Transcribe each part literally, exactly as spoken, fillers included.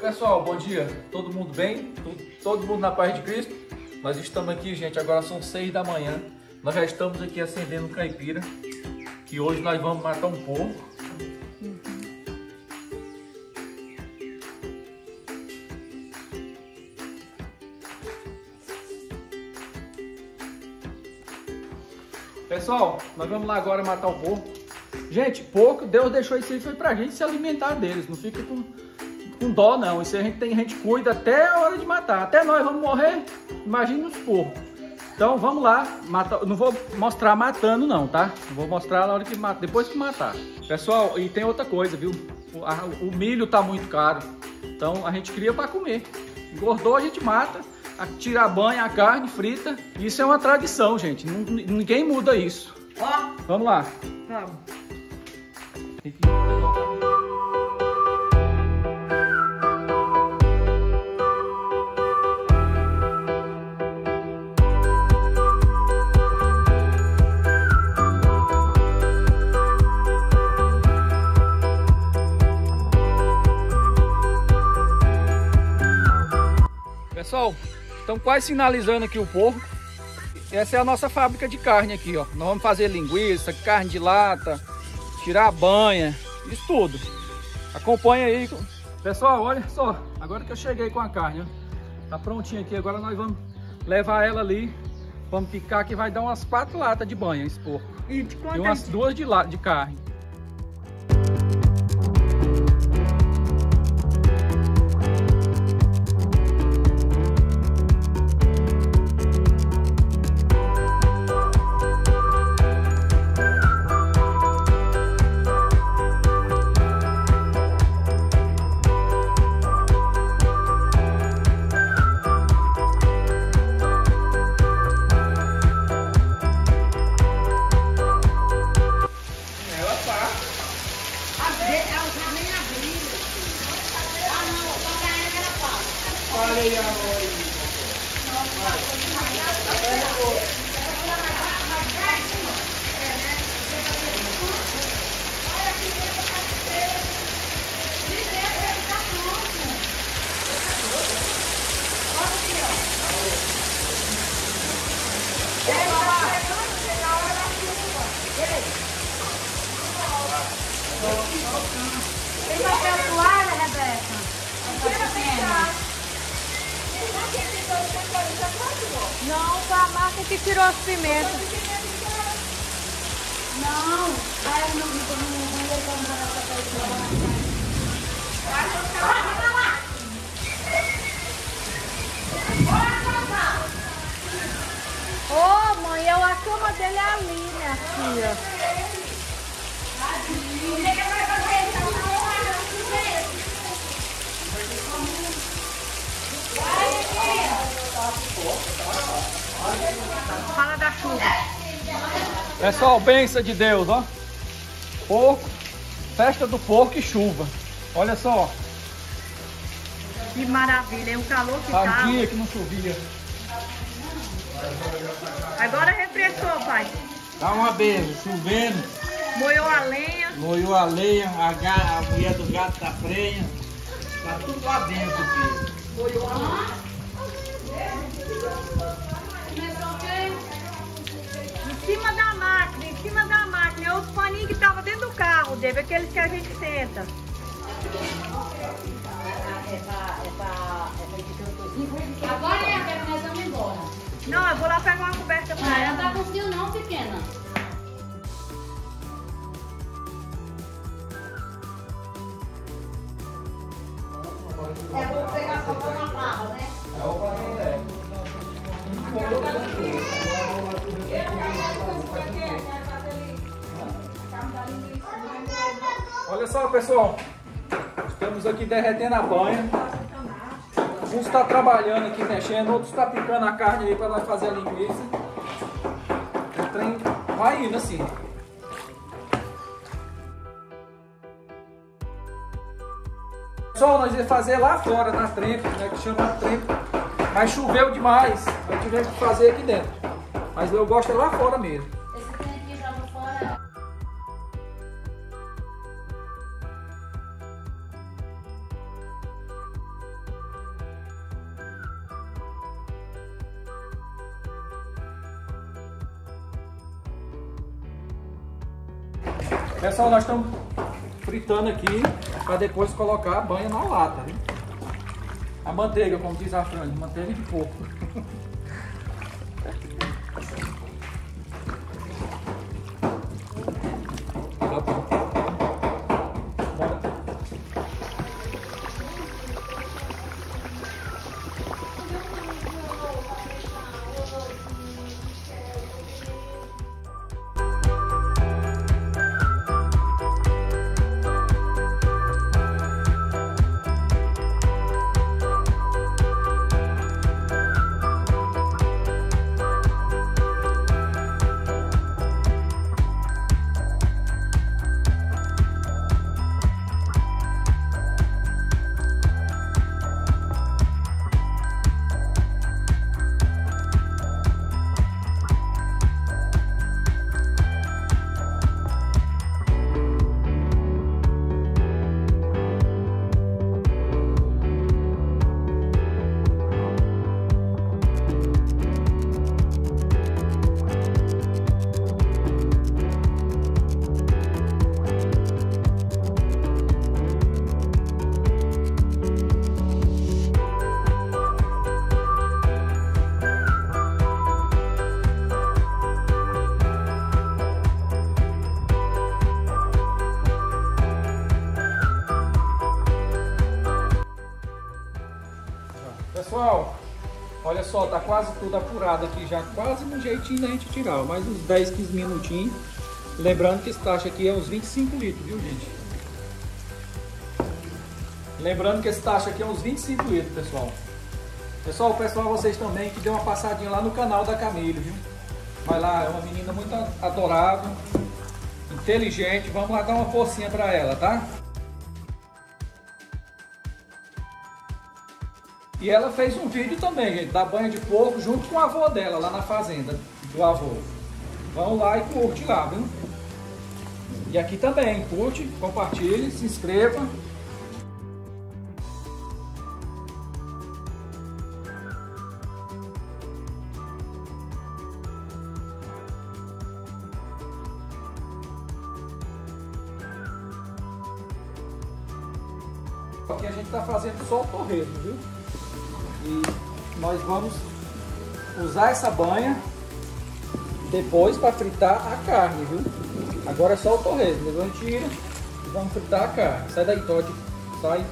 pessoal, bom dia. Todo mundo bem? Todo mundo na paz de Cristo? Nós estamos aqui, gente, agora são seis da manhã. Nós já estamos aqui acendendo um caipira. E hoje nós vamos matar um porco. Pessoal, nós vamos lá agora matar o porco. Gente, porco, Deus deixou isso aí, foi pra gente se alimentar deles. Não fica com, com dó não. Isso a gente tem, a gente cuida até a hora de matar. Até nós vamos morrer, imagina os porcos. Então vamos lá, matar. Não vou mostrar matando não, tá? Vou mostrar na hora que mata, depois que matar. Pessoal, e tem outra coisa, viu? O, a, o milho tá muito caro. Então a gente cria para comer. Engordou, a gente mata. Tira a banha, a carne frita. Isso é uma tradição, gente. Ninguém muda isso. Ó. Vamos lá. Vamos. Tem que... Pessoal, estamos quase finalizando aqui o porco. Essa é a nossa fábrica de carne aqui, ó. Nós vamos fazer linguiça, carne de lata, tirar a banha, isso tudo. Acompanha aí. Pessoal, olha só, agora que eu cheguei com a carne, ó, tá prontinha aqui. Agora nós vamos levar ela ali, vamos picar que vai dar umas quatro latas de banha esse porco. E, de e umas duas de, la de carne. Tem papel toalha, Rebeca? Não, foi a marca que tirou as pimentas. Não, aí eu não vi como não ia comprar papel toalha. Ô, mãe, eu, a cama dele é ali, minha filha. Fala da chuva. Pessoal, bênção de Deus, ó. Porco, festa do porco e chuva. Olha só. Que maravilha, é um calor que tá. Faz dia que não chovia. Agora refrescou, pai. Tá uma beleza, chovendo. Moiou a lenha. Moiou a lenha, a, ga, a mulher do gato tá prenha. Tá tudo lá dentro aqui. Moiou a lenha. Em cima da máquina, em cima da máquina. É os paninhos que estavam dentro do carro, Dave, aqueles que a gente senta. Agora é a que nós vamos embora. Não, eu vou lá pegar uma coberta pra Não, ela. não tá com frio não, pequena. É, vou pegar a copa na barra, né? Olha só, pessoal. Estamos aqui derretendo a banha. Uns está trabalhando aqui, mexendo, outros está picando a carne aí para nós fazer a linguiça. O trem vai indo assim. Pessoal, nós ia fazer lá fora, na trempe, né, que chama trempe. Mas choveu demais, nós tivemos que fazer aqui dentro. Mas eu gosto é lá fora mesmo. Esse trem aqui joga fora. Pessoal, nós estamos fritando aqui para depois colocar a banha na lata, viu? A manteiga, como diz a Fran, manteiga de porco. Tá bom. Bora. Pessoal, olha só, tá quase tudo apurado aqui já, quase no jeitinho da gente tirar, mais uns dez, quinze minutinhos. Lembrando que esse tacho aqui é uns vinte e cinco litros, viu, gente? Lembrando que esse tacho aqui é uns vinte e cinco litros, pessoal. Pessoal, pessoal, vocês também que deu uma passadinha lá no canal da Camille, viu? Vai lá, é uma menina muito adorável, inteligente, vamos lá dar uma forcinha pra ela, tá? E ela fez um vídeo também, gente, da banha de porco junto com a avó dela, lá na fazenda do avô. Vão lá e curte lá, viu? E aqui também, curte, compartilhe, se inscreva. Aqui a gente está fazendo só o torresmo, viu? E nós vamos usar essa banha depois para fritar a carne, viu? Agora é só o torresmo. Depois a gente tira e vamos fritar a carne. Sai daí, Todd. Sai.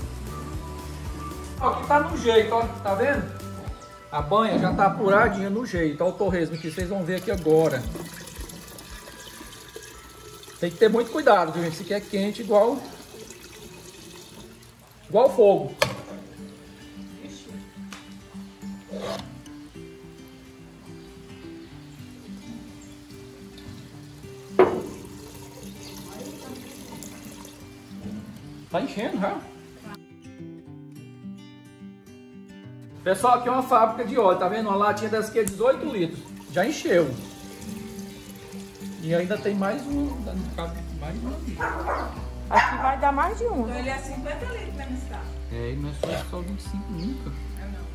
Ó, aqui tá no jeito, ó. Tá vendo? A banha já tá apuradinha no jeito. Ó o torresmo que vocês vão ver aqui agora. Tem que ter muito cuidado, viu, gente? Isso aqui é quente igual... Igual fogo. Tá enchendo já. Pessoal, aqui é uma fábrica de óleo, tá vendo? Uma latinha dessa aqui é dezoito litros. Já encheu. E ainda tem mais um. Mais um. Aqui vai dar mais de um. Então ele é cinquenta litros, né, Gustavo? É, não é só, só vinte e cinco nunca. É não.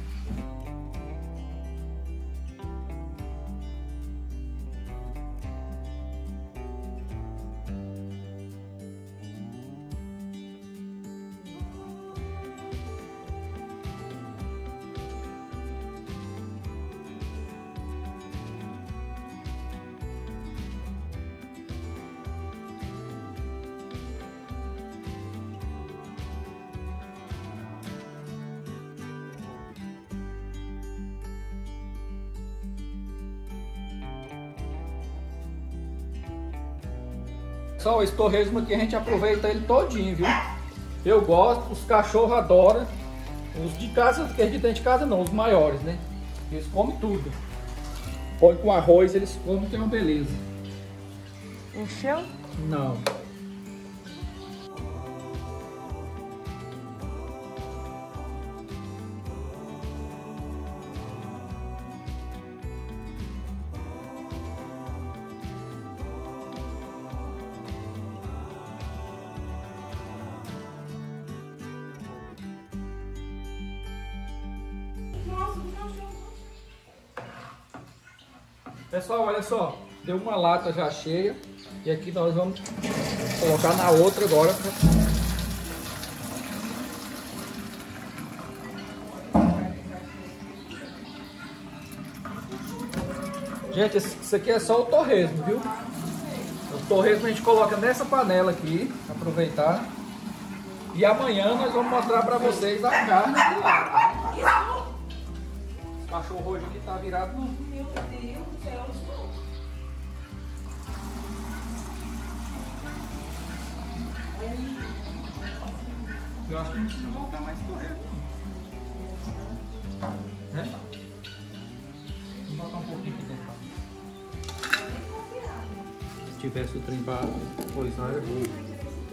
Pessoal, esse torresmo aqui a gente aproveita ele todinho, viu? Eu gosto, os cachorros adoram. Os de casa, que é de dentro de casa não, os maiores, né? Eles comem tudo. Põe com arroz, eles comem, que é uma beleza. Encheu? Não. Pessoal, olha só, deu uma lata já cheia e aqui nós vamos colocar na outra agora. Gente, isso aqui é só o torresmo, viu? O torresmo a gente coloca nessa panela aqui, aproveitar. E amanhã nós vamos mostrar pra vocês a carne de lata. O cachorro hoje aqui tá virado no... Meu Deus do céu. Eu acho que não precisa colocar mais torresmo. Né? Vou botar um pouquinho aqui dentro. Se tivesse o trem para coisar, era bom.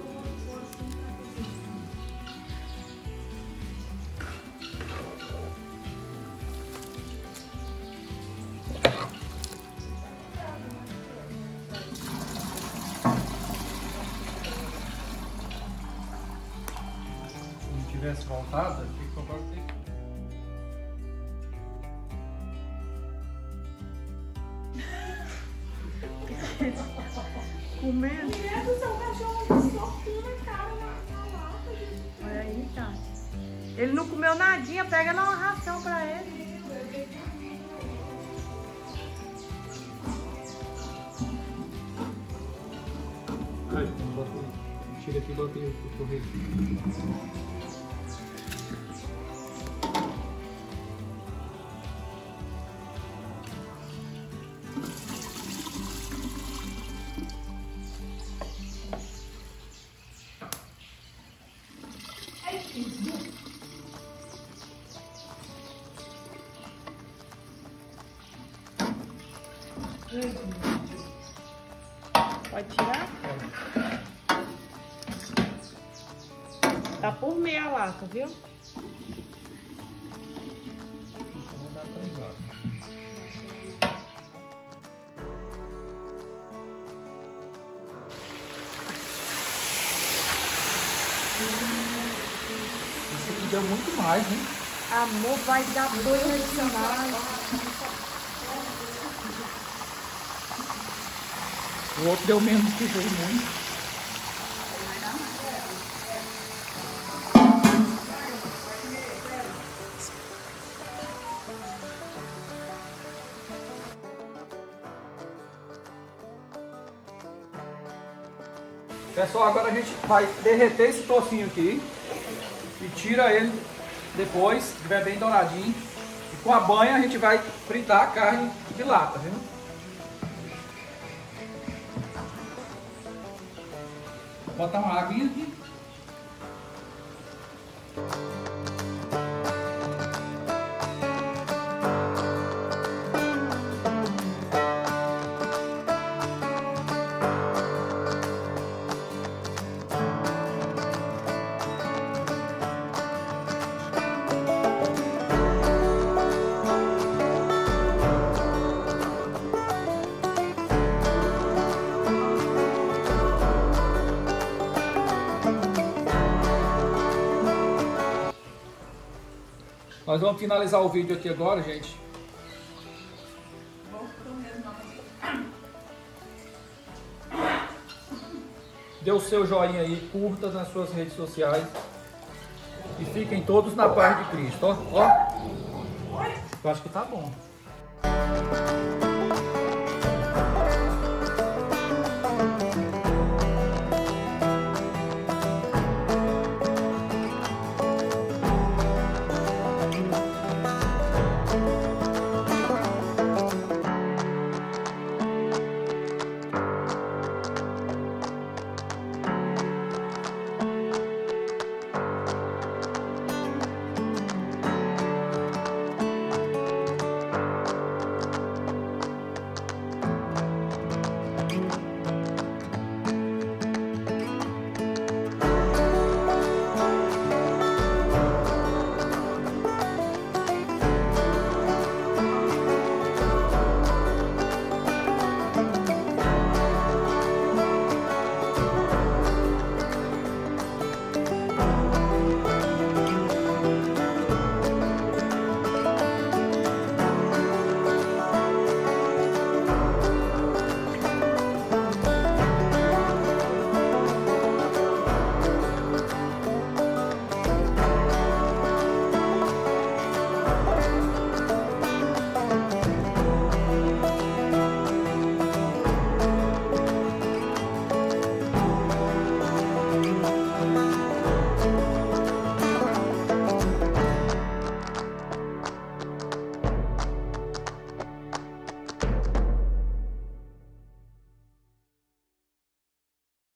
Tivesse voltado, tinha que comprar o que Comendo. Mulher do seu cachorro só come cara na lata, gente. Olha aí, tá. Ele não comeu nadinha, pega lá uma ração pra ele. Ai, bota, tira aqui e bota aí o torresmo. Pode tirar? Tá por meia lata, viu? Isso aqui deu muito mais, hein? Amor, vai dar dois adicionais. O outro deu menos que foi muito. Pessoal, agora a gente vai derreter esse tocinho aqui e tira ele depois, se estiver bem douradinho. E com a banha a gente vai fritar a carne de lata, viu? Vou botar uma aguinha aqui. Nós vamos finalizar o vídeo aqui agora, gente. Dê o seu joinha aí, curta nas suas redes sociais. E fiquem todos na paz de Cristo. Ó, ó. Eu acho que tá bom.